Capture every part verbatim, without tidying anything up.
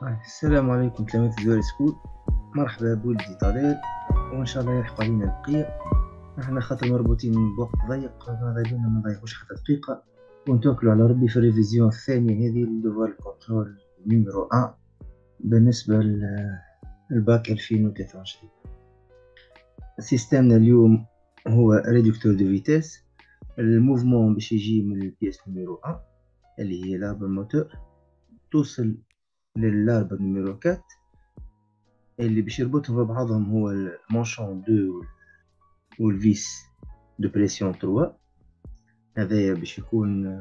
آه، السلام عليكم تلاميذ الدول سكول. مرحبا بولدي طلال، وان شاء الله يلحقوا علينا البقية. احنا خاطر مربوطين بوقت ضيق، ماذا بينا ما نضيعوش حتى دقيقة ونتوكلوا على ربي في الريفيزيون الثانية هذه لدوار كنترول نيميرو واحد بالنسبة للباك ألفين وثلاثة وعشرين. سيستمنا اليوم هو ريدكتور دو فيتاس. الموفمون باش يجي من البياس نيميرو واحد اللي هي لاربر موتور توصل للاربر نيميرو أربعة اللي باش يربطهم ببعضهم هو المونشون دو والفيس دو بريسيون ثلاثة. هذايا باش يكون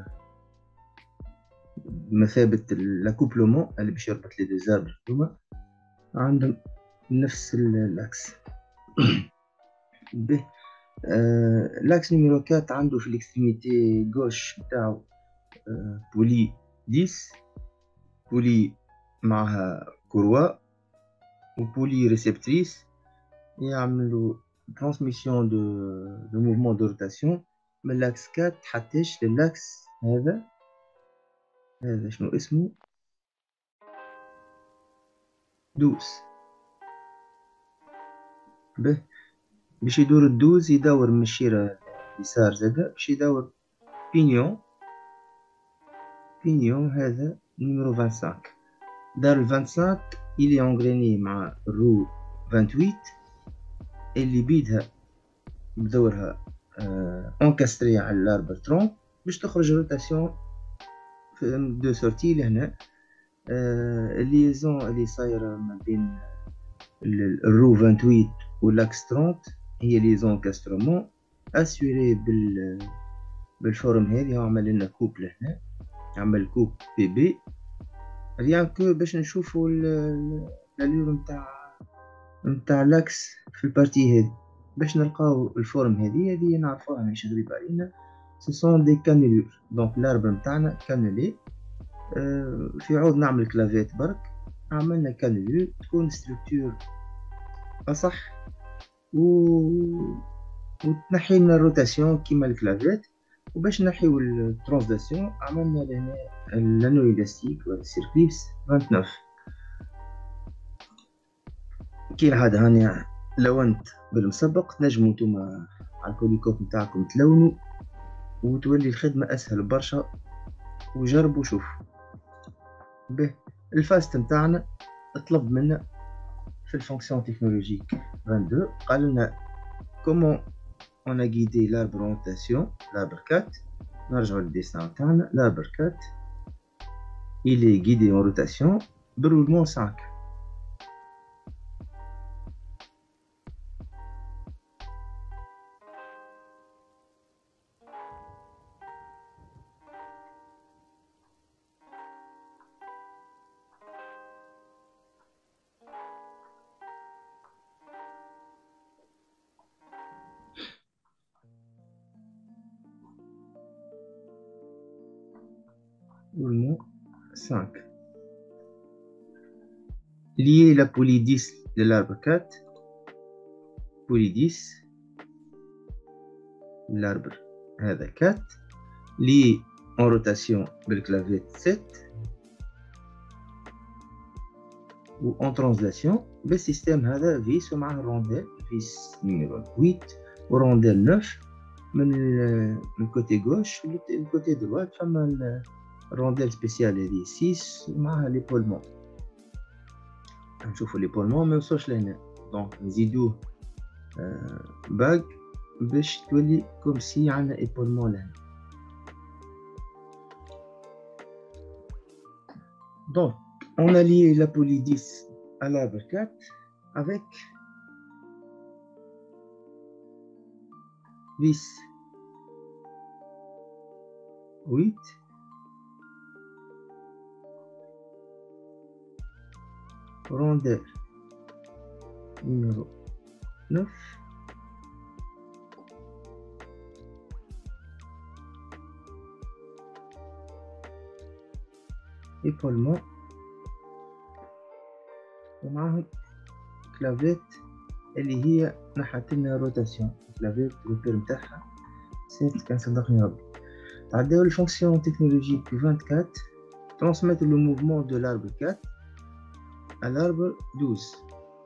بمثابة لاكوبلومون اللي باش يربط لي دو زاربر هما عندهم نفس الاكس. به آه لاكس نيميرو أربعة عنده في الاكستريميتي غوش نتاعو آه بولي عشرة، بولي معها كوروا وبولي ريسبتريس يعملوا ترانسميسيون دو دو موفمون دو روتاسيون من لاكس أربعة حتىش للاكس هذا هذا شنو اسمه دوس. به باش يدور الدوز يدور من الشيرة يسار زادا باش يدور بينيون بينيون هذا نيميرو خمسة وعشرين. دار الخمسة وعشرين إلي أنغريني مع الرو ثمانية وعشرين اللي بيدها بدورها انكاستري على الاربر ترون باش تخرج روتاسيون في دو سورتي لهنا. الليزون اللي صايرة ما بين الرو ثمانية وعشرين والاكس ثلاثين هي ليزون انكاسترومون اسيوري بال بالفورم هذه. عمل لنا كوب لهنا، عمل كوب بي بي ريان كو باش نشوفوا الالور نتاع نتاع لاكس في البارتي هذه باش نلقاو الفورم هذه هذه نعرفوها ماشي غريبة علينا. سو سون دي كانيلور دونك الاربر نتاعنا كانولي. أه في عوض نعمل كلافيات برك عملنا كانيلور تكون ستركتور اصح و وتنحي لنا الروتاسيون كيما الكلافيات. وباش نحيو الترانسلاسيون عملنا لهنا لانو الاستيك ولا السيركليبس تسعة وعشرين. كي العادة هاني لونت بالمسبق، تنجمو نتوما على الكوليكوب نتاعكم تلونوا وتولي الخدمة اسهل برشا وجربوا شوفوا. به الفاست نتاعنا طلب منا في الفونكسيون تكنولوجيك اثنين وعشرين قال لنا كومون on a guidé l'arbre orientation l'arbre quatre. نرجعوا للديسان نتاعنا l'arbre quatre il est guidé en rotation بroulement cinq. roulement cinq. Lier la poulie dix de l'arbre quatre, poulie dix l'arbre هذا quatre lié en rotation بالclavier sept ou en translation بالسيستم هذا فيس ومعه رونديل فيس نيميرو ثمانية ورونديل تسعة من الكوتي غوش والكوتي دروات فما الرونديل سبيسيال هذه ستة ومعها ليبولمون. نشوفوا ليبولمون ما نوصلش لهنا دونك نزيدوه باك باش تولي كوم سي عندنا ايبولمون لهنا. donc on a lié la poulie dix à l'arbre quatre avec vis huit rondelle numéro neuf épaulement ومعهم كلافيت اللي هي نحت لنا روتاسيون. كلافيت الروبير نتاعها سيت كان صدقني ربي. تعداو الفونكسيون تكنولوجيك أربعة وعشرين transmettre le mouvement de l'arbre quatre الاربر دوز.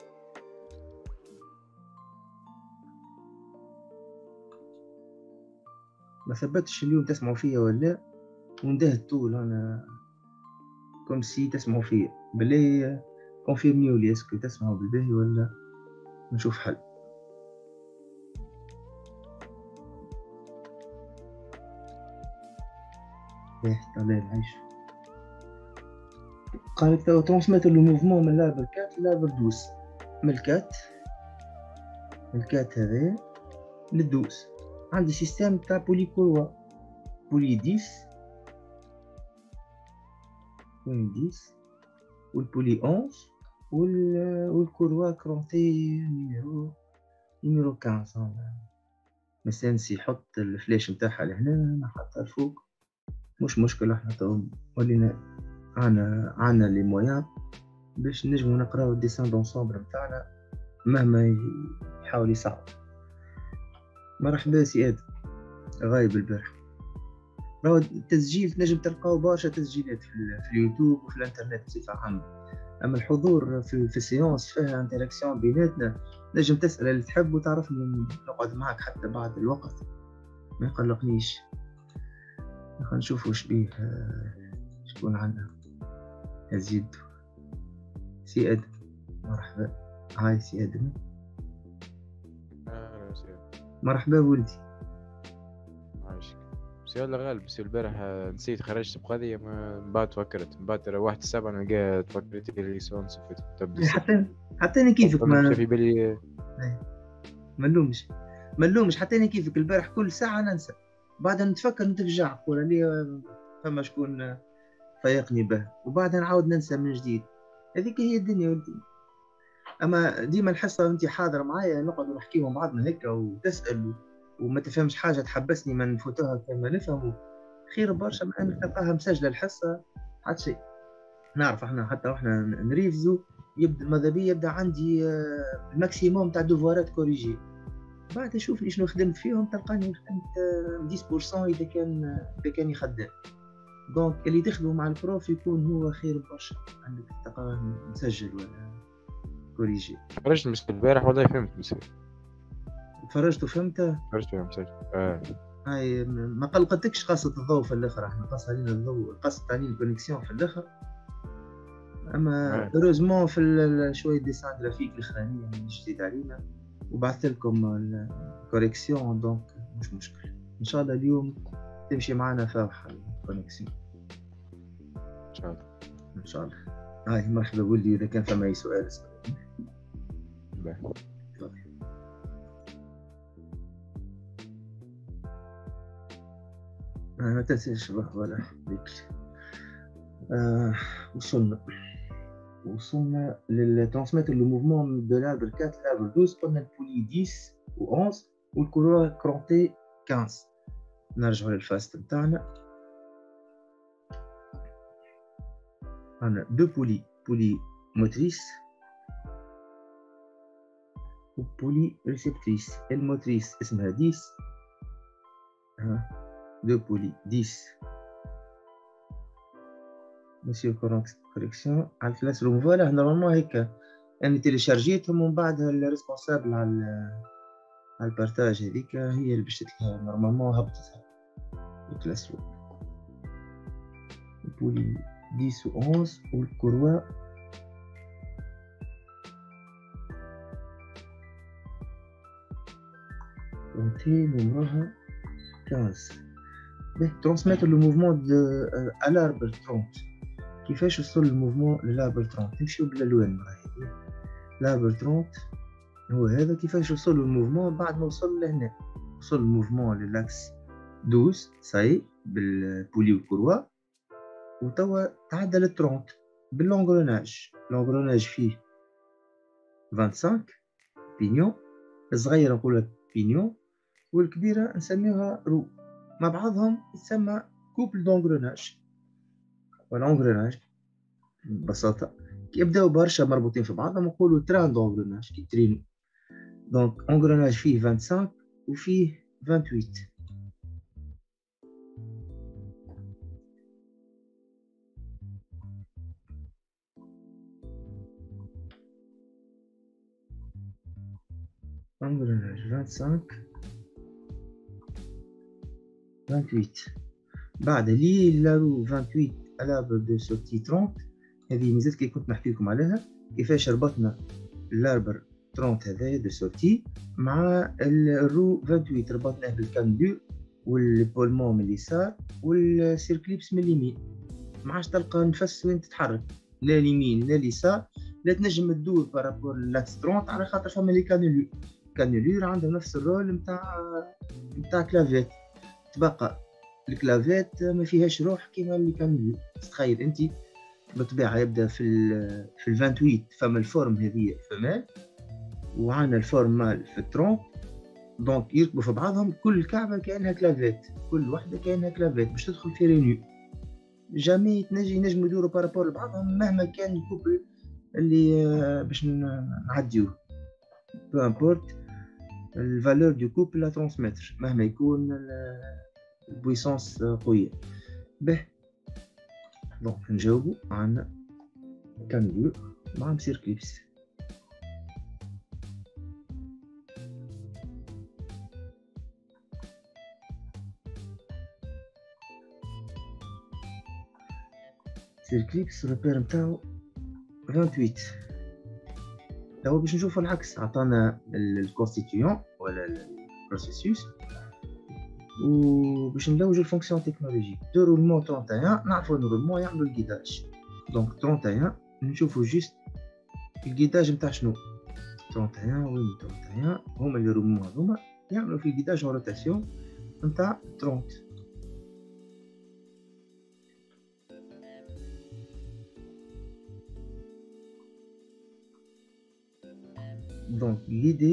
ما ثبتش اليوم تسمعوا فيا ولا، وندهت طول انا كوم سي تسمعوا فيا. بالله كونفيرميو لي اسكو تسمعوا بالباهي ولا نشوف حل. باهي الله يعيش. قالت تو ترانسميتر لو موفمون من لاربر كات لاربر دوز، من الكات من الكات هذايا للدوز. عندي سيستم تاع بولي كوروا، بولي ديس وين ديس والبولي أونز والكوروا كرونتي نيميرو نيميرو خمسة. مسانسي يحط الفلاش نتاعها لهنا نحطها الفوق، مش مشكلة. احنا تو ولينا عنا عنا لي مويان باش نجمو نقراو الديسان دونسومبل نتاعنا مهما يحاول يصعب. مرحبا سي ادم، غايب البارح. راهو التسجيل تنجم تلقاو برشا تسجيلات في, في اليوتيوب وفي الانترنت بصفة عامة، اما الحضور في, في السيونس فيها انتراكسيون بيناتنا. نجم تسأل اللي تحب وتعرفني نقعد معك حتى بعد الوقت، ما يقلقنيش. خلينا نشوف واش بيه. شكون عندنا؟ يزيد سي ادم، مرحبا. هاي سي ادم. اهلا وسهلا. مرحبا ولدي. عايشك. سي والله غالب، بس البارح نسيت خرجت بقضية، من بعد فكرت من بعد واحد السبعة نلقى تفكرت لي سونس تبدا. حتى حتى انا كيفك ما في بالي ما نلومش ما نلومش حتى انا كيفك. البارح كل ساعة ننسى، بعد نتفكر نترجع نقول لي فما شكون فيقني به، وبعد نعاود ننسى من جديد. هذيك هي الدنيا ولدي. اما ديما الحصه انت حاضر معايا نقعد نحكي مع بعضنا هكا وتسال وما تفهمش حاجه تحبسني ما نفوتوها كما نفهموا، خير برشا من انك تلقاها مسجله الحصه. حتى شيء نعرف احنا حتى واحنا نريفزو يبدا ماذا بيا يبدا عندي الماكسيموم تاع دوفوارات كوريجي، بعد شوف لي شنو خدمت فيهم تلقاني خدمت عشرة بالمئة اذا كان اذا كان يخدم. دونك اللي تخدموا مع البروف يكون هو خير برشا عندك تلقاه مسجل ولا كوريجي. خرجت من البارح والله فهمت مسجل. تفرجت وفهمت؟ خرجت فيها مسجل. اه هاي ما قلقتكش قصة الضوء في الاخر؟ احنا قص علينا الضوء، قصت علينا الكونيكسيون في الاخر. اما هوروزمون في شوية ديسان جرافيك الاخرانية اللي جديد علينا وبعثت لكم الكوريكسيون، دونك مش مشكل. ان شاء الله اليوم تمشي معنا فاوحة الكونيكسيون ان شاء الله ان شاء الله. هاي مرحبا ولدي، اذا كان فما اي سؤال اسال. باهي. ما تنساش ولا بيك. آه وصلنا وصلنا للترانسميتر لو موفمون دو لاربر أربعة لاربر اثناشر. قلنا البولي عشرة و أحد والكوروا كرونتي خمسة. نرجعوا للفاست نتاعنا. عندنا دو بولي، بولي موتريس وبولي ريسبتريس. الموتريس اسمها عشرة، ها دو بولي عشرة. مسيو كوريكسيون على الكلاس روم. فوالا نورمالمون هيك انا تيليشارجيتهم ومن بعد الريسبونسابل على على البارتاج هذيك هي اللي باش تلقاها نورمالمون هبطتها الكلاس روم. بولي عشرة و أحد والكوروا كونتي نمرها خمسة. باهي ترانسميتر لو موفمون دو à l'arbre trente. كيفاش يوصل الموفمون للاربر ثلاثين؟ نمشيو بالالوان هذه. لاربر ثلاثين هو هذا كيفاش يوصل الموفمون بعد ما وصل لهنا. وصل الموفمون للاكس اثنا عشر صاي بالبولي والكوروا، وتوا تعدى ل ثلاثين باللونغروناج. لونغروناج فيه خمسة وعشرين بينيون، الصغيره نقولها بينيون والكبيره نسميوها رو. مع بعضهم يتسمى كوبل دونغروناج. والانغروناج ببساطه كي يبداو برشا مربوطين في بعضهم نقولوا تران دونغروناج كي ترينو. دونك انغروناج فيه خمسة وعشرين وفيه ثمانية وعشرين. كامبرينج خمسة وعشرين ثمانية وعشرين. بعد لي لارو ثمانية وعشرين الابر دو سورتي ثلاثين. هذه ميزات كي كنت نحكي لكم عليها، كيفاش ربطنا الاربر ثلاثين هذايا دو سورتي مع الرو ثمانية وعشرين، ربطناه بالكاندور والبولمون من اليسار والسيركليبس من اليمين. ما عادش تلقى نفس وين تتحرك، لا اليمين لا اليسار، لا تنجم تدور بارابور لاكس ثلاثين على خاطر فما لي كانولور. كانولور عندهم نفس الرول نتاع نتاع كلافيات. تبقى الكلافيات ما فيهاش روح كيما اللي كانولور. تخيل انت بالطبيعه يبدا في ال في ال ثمانية وعشرين فما الفورم هذه فمال، وعندنا الفورم مال في ثلاثين. دونك يركبوا في بعضهم، كل كعبه كانها كلافيات، كل وحده كانها كلافيات باش تدخل في رينيو. جامي تنجي ينجموا يدوروا بارابور لبعضهم مهما كان الكوبل اللي باش نعديوه. بو امبورت الفالور دو كوبل لا ترانسميتر، مهما يكون البويسونس قويه. به دونك نجاوبوا عندنا كانفيو مع سيركليبس. سيركليبس ريبير نتاعو ثمانية وعشرين. توا باش نشوفو العكس، عطانا الكونستيتيون ولا البروسيسوس وباش نلوجو الفونكسيون تكنولوجيك. دو رولمون ثلاثة وثلاثين، نعرفو ان رولمون يعملو الكيداج. دونك ثلاثة وثلاثين نشوفو جيست الكيداج نتاع شنو. ثلاثة وثلاثين وين ثلاثة وثلاثين هما اللي رولمون هذوما يعملو في الكيداج اون روتاسيون نتاع ثلاثين. Donc l'idée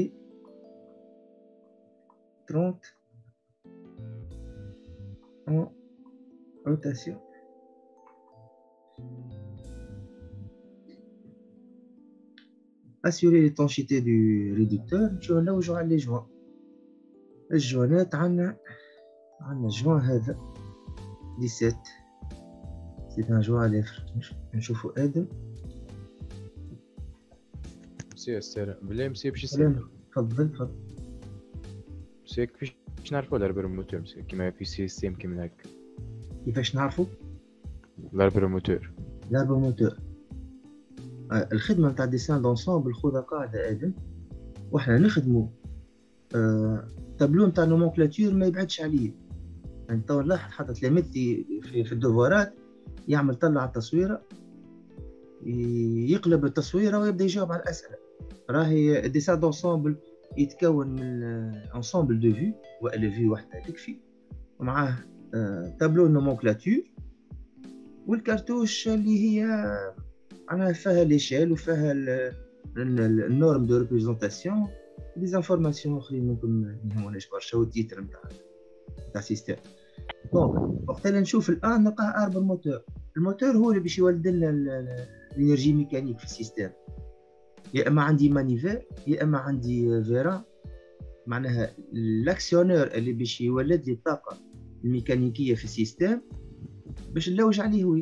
trente en rotation. Assurer l'étanchéité du réducteur. نمشيو نلوجو على لي جوان. الجوانات عندنا عندنا جوان هذا سبعة عشر، سي ان جوان ليفر. نشوفو ادم. مسيو استاذ بلا مسيو باش يسلم. تفضل تفضل. مسيو كيفاش نعرفو الاربر موتور مسيو كيما في سيستيم كيما هكا؟ كيفاش نعرفو الاربر موتور؟ الاربر موتور آه الخدمه نتاع ديسان دونسومبل خذها قاعده ادم، وحنا نخدمو آه تابلو نتاع نومونكلاتور ما يبعدش عليه. يعني تو نلاحظ حتى تلاميذتي في, في الدوفارات يعمل طلع التصويره يقلب التصويره ويبدا يجاوب على الاسئله. راهي ديسان دونسومبل يتكون من انسومبل دو فيو، ولا فيو وحده تكفي، ومعاه آه تابلو نومونكلاتور والكارتوش اللي هي انا فيها ليشيل وفيها النورم دو ريبريزونطاسيون دي زانفورماسيون اخرين ممكن ما يهموناش برشا، والتيتر نتاع نتاع السيستم. دونك وقت اللي نشوف الان نلقاه اربر موتور. الموتور هو اللي باش يولد لنا الانرجي ميكانيك في السيستم. يا اما عندي مانيفير يا اما عندي فيرا، معناها الاكسيونور اللي باش يولد لي الطاقه الميكانيكيه في السيستم باش نلوج عليه هو.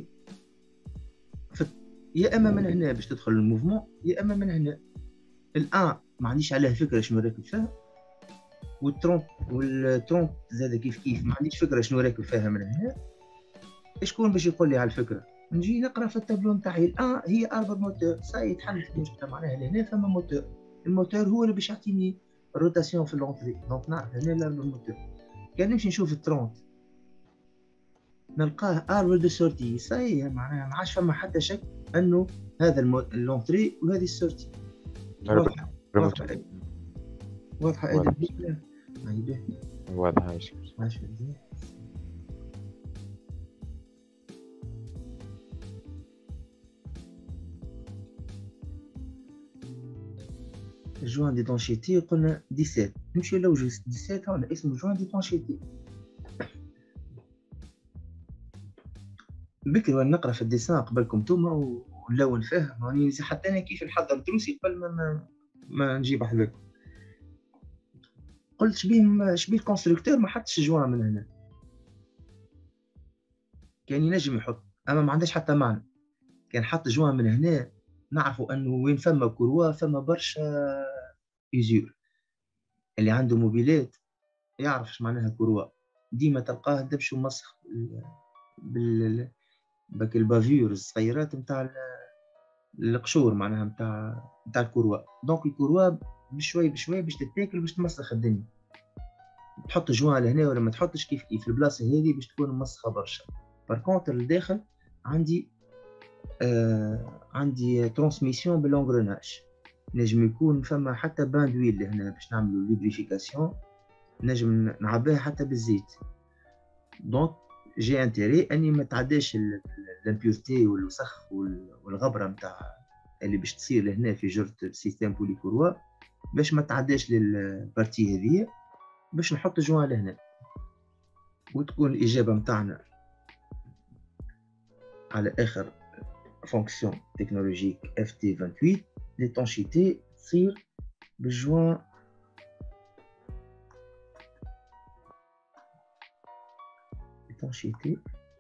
يا اما من هنا باش تدخل الموفمون يا اما من هنا. الان ما عنديش عليه فكره شنو راكب فيها، والترونت والترونت زاد كيف كيف ما عنديش فكره شنو راكب فيها من هنا. شكون باش يقول لي على الفكره؟ نجي نقرا في التابلو نتاعي الان هي اربع موتور. صاي تحلت المشكله، معناها هنا فما موتور. الموتور هو اللي باش يعطيني الروتاسيون في اللونطري. دونك نعرف هنا الاربع موتور. كان نمشي نشوف الترونت نلقاه اربر دو سورتي. صاي معناها ما عادش فما حتى شك انه هذا اللونطري وهذه السورتي. واضحه واضحه واضحه ادم. ايوه واضحه. ايش ماشي جوان ديتونشيتي قلنا سبعة عشر. نمشي لو سبعة عشر هنا اسمه جوان ديتونشيتي. بكري وانا نقرا في الديسان قبلكم نتوما ونلون فيه، راني حتى انا كيف نحضر دروسي قبل ما ما نجيب حذاكم. قلت شبيه شبيه الكونستركتور ما حطش جوان من هنا، كان ينجم يحط اما ما عندهاش حتى معنى. كان حط جوان من هنا نعرفوا انه وين فما كروا فما برشا يزور. اللي عنده موبيلات يعرف اش معناها كوروا، ديما تلقاه دبش ومسخ بال باك البافيور الصغيرات نتاع القشور معناها نتاع نتاع الكوروا. دونك الكوروا بشوي بشوي باش تتاكل باش تمسخ الدنيا، تحط جوان لهنا ولا ما تحطش كيف كيف البلاصه هذه باش تكون مسخه برشا. باركونتر الداخل عندي آه عندي ترانسميسيون بالانغروناج، نجم يكون فما حتى بان دويل لهنا باش نعملوا لوبريفيكاسيون، نجم نعبيها حتى بالزيت. دونك جي انتيري اني ما تعداش الامبيورتي والوسخ والغبره نتاع اللي باش تصير لهنا في جرة السيستم بولي كوروا، باش ما تعداش للبارتي هذه، باش نحط جوان لهنا. وتكون الاجابه نتاعنا على اخر فونكسيون تكنولوجيك اف تي ثمانية وعشرين ليتونشيتي تصير بالجوان ليتونشيتي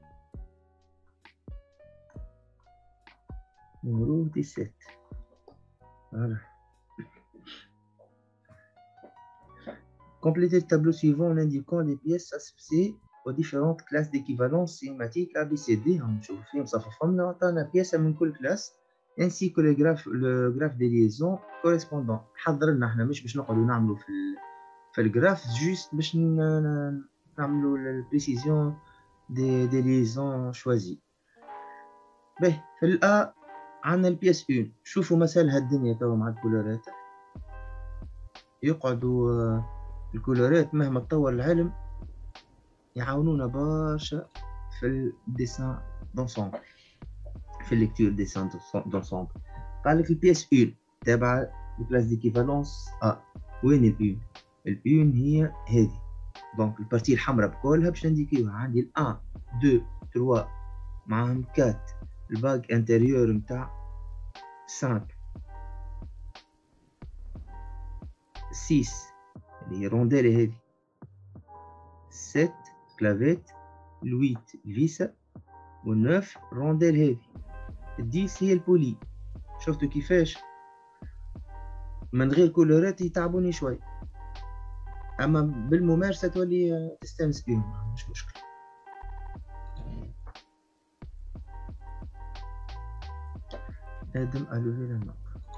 numéro dix-sept. Voilà. Complétez le tableau suivant en indiquant les pièces associées aux différentes classes d'équivalence cinématique A B C D. هنشوف فيهم مصففهم عطانا بياسة من كل كلاس ainsi que le graphe le graphe des liaisons correspondant. حضر لنا احنا مش باش نقعدوا نعملوا في ال في الجراف جوست باش نعملوا البريسيزيون دي دي ليزون شوازي. باهي في الأ عندنا البياس اون. شوفوا مسائل هالدنيا توا مع الكولورات، يقعدوا الكولورات مهما تطور العلم يعاونونا برشا في الديسان دونسومبل، في الليكتور ديسان دونسومبل. قال لك البياس اون تابعة لكلاس ديكيفالونس ا. وين الاون؟ الاون هي هذه، دونك البارتي الحمراء بكلها باش نديكيوها. عندي الان دو ثلاثة معاهم أربعة، الباك انتيريور نتاع خمسة ستة اللي هي رونديل هذه، سبعة كلافيت، ثمانية الفيسا، والنوف رونديل هذه، الديس هي البولي. شفتوا كيفاش من غير كولورات يتعبوني شوي، اما بالممارسه تولي تستانس بيهم مش مشكل. ادم قالوا لي لنا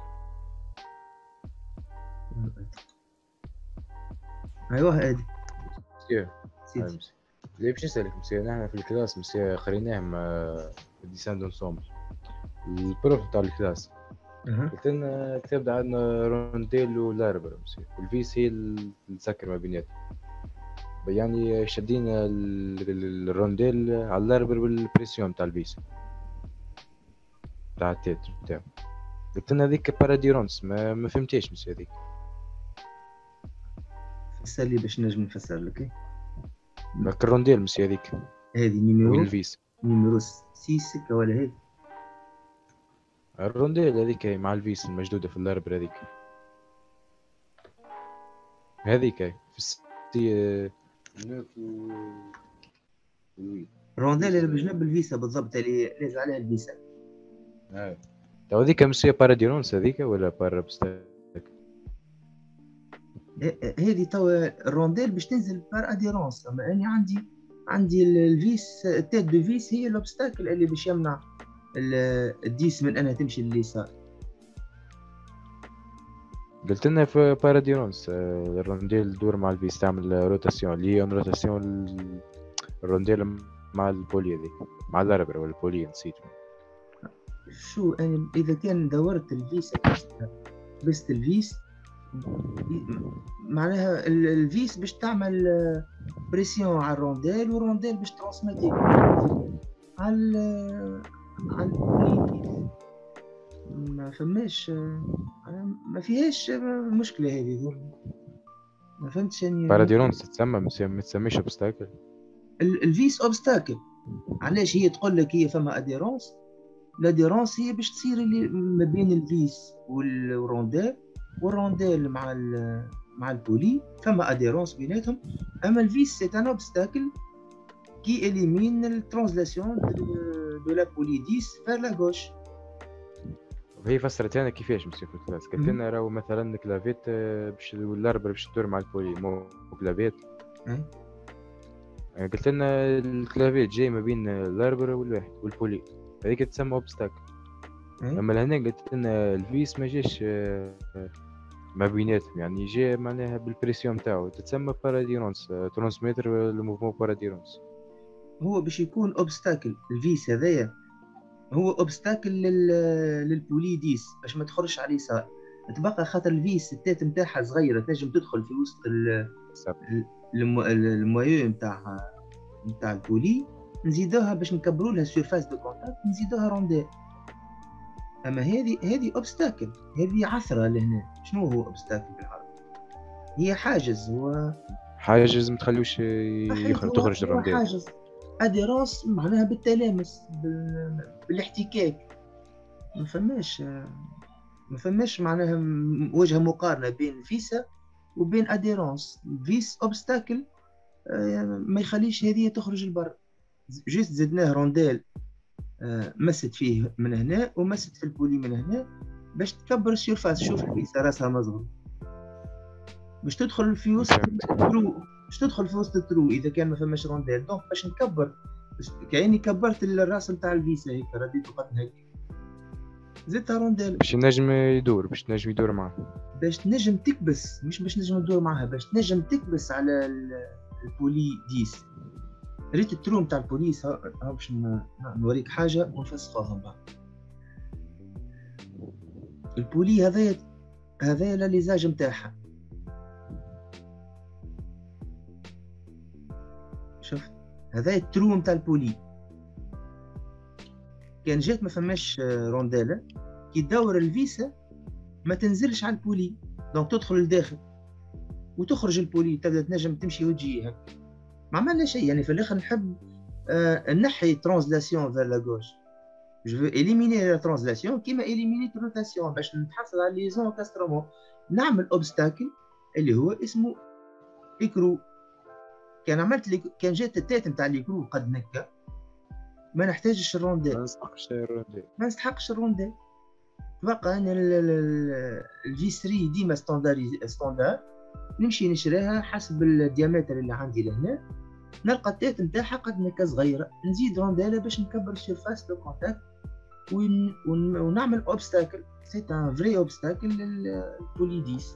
ايوه ادم مسيو سيدي ليه باش نسالك مسيو؟ نحن في الكلاس مسيو قريناهم في ديسان دونسومبل، البروف تاع الكلاس قلت لنا كتاب عندنا رونديل والاربر مسيو، والفيس هي اللي تسكر ما بيناتهم، يعني شدينا الرونديل على الاربر بالبريسيون تاع الفيس تاع التيتر تاعو. قلت لنا هذيك باراديرونس، ما, ما فهمتيش مسيو هذيك. فسر لي باش نجم نفسر لك. باك الرونديل مسيو هذيك هذه نيميرو وين الفيس؟ نيميرو ستة ولا هذه؟ الرونديل هذيك مع الفيس المجدودة في الاربر هذيك هذيك في الستي نوف و رونديل اللي بجنب الفيسا بالضبط، اللي ليز عليها الفيسا. اه تو هذيك مسيو باراديرونس هذيك ولا بارا بستاك؟ هذه توا الرونديل باش تنزل بار اديرونس، اما اني عندي عندي الفيس التيت دو فيس هي الاوبستاكل اللي باش يمنع الديس من انها تمشي لليسار. قلت لنا في باراديرونس الرونديل دور مع الفيس تعمل روتاسيون، اللي هي روتاسيون الرونديل مع البولي هذيك مع الاربر ولا البولي نسيت شو. انا اذا كان دورت الفيس بس الفيس معناها الفيس باش تعمل بريسيون على الرونديل، والرونديل باش ترانسميتي على على البولي. ما فماش ما فيهاش مشكله هذه، ما فهمتش يعني. باراديرونس تسمى ما تسميش اوبستاكل. الفيس اوبستاكل علاش هي تقول لك هي فما اديرونس؟ الاديرونس هي باش تصير اللي ما بين الفيس والرونديل، والرونديل مع مع البولي فما اديرونس بيناتهم. اما الفيس سي ان اوبستاكل كي اليمين الترانزلاسيون دو لا بولي دix vers la gauche. وهي فسرت لنا كيفاش مسيو في الكلاس، قالت لنا راهو مثلا كلافيت آه، باش الاربر باش تدور مع البولي مو كلافيت. قلت لنا الكلافيت جاي ما بين الاربر والواحد والبولي، هذيك تسمى اوبستاك. اما لهنا قلت لنا الفيس ما جاش آه، ما بيناتهم، يعني جاي معناها بالبريسيون تاعو تتسمى باراديرونس، ترانسميتر الموفمون باراديرونس. هو باش يكون اوبستاكل الفيس هذايا، هو اوبستاكل لل... للبولي ديس باش ما تخرجش على اليسار، تبقى خاطر الفيس التات نتاعها صغيره تنجم تدخل في وسط ال... الم... الموايو نتاع نتاع البولي، نزيدوها باش نكبروا لها السيرفاس دو كونتاكت، نزيدوها رونديل. اما هذه هذه اوبستاكل، هذه عثره لهنا. شنو هو اوبستاكل بالعربي؟ هي حاجز، هو حاجز ما تخلوش يخرج تخرج الرونديل. حاجز اديرونس معناها بالتلامس بال... بالاحتكاك. ما فماش ما فماش معناها وجهه مقارنه بين فيسا وبين اديرونس. فيس اوبستاكل ما يخليش هذه تخرج البر، جيست زدناه رونديل مست فيه من هنا ومست في البولي من هنا باش تكبر السيرفاس. شوف الفيسا راسها مصغر باش تدخل في وسط الترو، باش تدخل في وسط الترو اذا كان ما فماش رونديل. دونك باش نكبر، كأني كبرت الراس نتاع الفيسا هيك، رديته قد هيك، زدتها رونديل باش النجم يدور، باش النجم يدور معاه، باش تنجم تكبس، مش باش نجم تدور معها، باش تنجم تكبس على البولي ديس. ريت الترو نتاع البوليس ها باش نوريك حاجه ونفسخوها من بعد. البولي هذايا هذايا لليزاج نتاعها، شفت هذا الترو نتاع البولي. كان جات ما فماش رونديلا، كي تدور الفيسا ما تنزلش على البولي، دونك تدخل لداخل وتخرج البولي، تبدا تنجم تمشي وتجي هكا. ما عملنا شيء يعني في الاخر. نحب آه نحي ترانزلاسيون فير لا غوش، جو فو اليميني لا ترانزلاسيون كيما اليميني روتاسيون باش نتحصل على ليزون كاسترومون. نعمل اوبستاكل اللي هو اسمه ايكرو. كان عملت لي كان جات التات نتاع ليكرو قد نكا، ما نحتاجش الرونديل، ما نستحقش الرونديل، ما نستحقش الرونديل. بقى انا الجي ثلاثة ديما ستاندارد ستاندار، نمشي نشريها حسب الديامتر اللي عندي لهنا، نلقى التات نتاعها قد نكا صغيره، نزيد رونديل باش نكبر السيرفاس دو كونتاكت ون... ون... ونعمل اوبستاكل. سي ان فري اوبستاكل للبولي ديس.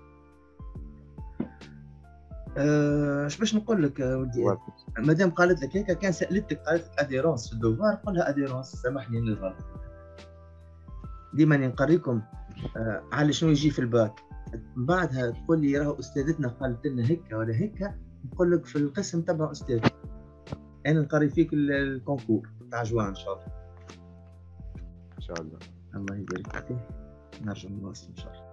اش أه باش نقول لك ودي، مادام قالت لك هيك، كان سالتك قالت لك اديرونس في الدوار، قولها اديرونس. سامحني من الغلط، ديما نقريكم أه على شنو يجي في الباك، بعدها تقول لي راه استاذتنا قالت لنا هيك ولا هيك، نقول لك في القسم تبع استاذ. انا نقري فيك الكونكور تاع جوان ان شاء الله. ان شاء الله. الله يبارك فيك، نرجع نواصل ان شاء الله.